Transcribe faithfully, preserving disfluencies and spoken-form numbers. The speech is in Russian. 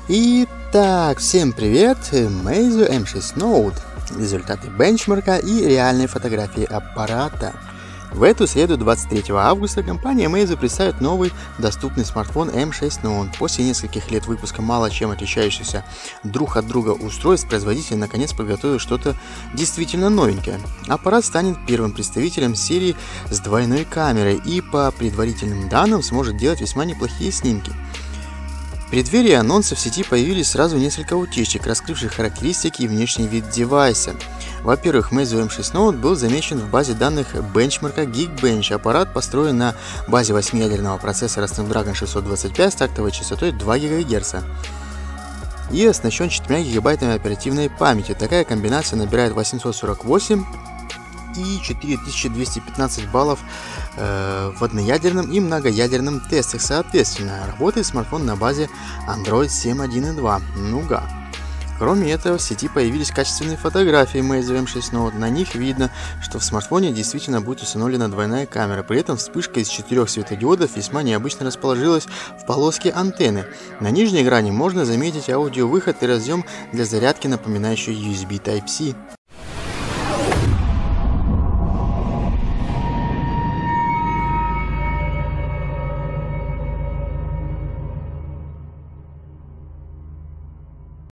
Итак, всем привет! Meizu эм шесть Note. Результаты бенчмарка и реальные фотографии аппарата. В эту среду, двадцать третьего августа, компания Meizu представит новый доступный смартфон эм шесть Note. После нескольких лет выпуска мало чем отличающихся друг от друга устройств, производитель наконец подготовил что-то действительно новенькое. Аппарат станет первым представителем серии с двойной камерой и, по предварительным данным, сможет делать весьма неплохие снимки. В преддверии анонса в сети появились сразу несколько утечек, раскрывших характеристики и внешний вид девайса. Во-первых, Meizu эм шесть Note был замечен в базе данных бенчмарка Geekbench. Аппарат построен на базе восьмиядерного процессора Snapdragon шестьсот двадцать пять с тактовой частотой два гигагерца и оснащен четырьмя гигабайтами оперативной памяти. Такая комбинация набирает восемьсот сорок восемь и четыре тысячи двести пятнадцать баллов э, в одноядерном и многоядерном тестах соответственно. Работает смартфон на базе Android семь точка один точка два Nougat. Кроме этого, в сети появились качественные фотографии Meizu эм шесть Note. На них видно, что в смартфоне действительно будет установлена двойная камера. При этом вспышка из четырех светодиодов весьма необычно расположилась в полоске антенны. На нижней грани можно заметить аудиовыход и разъем для зарядки, напоминающий ю эс би Type-C.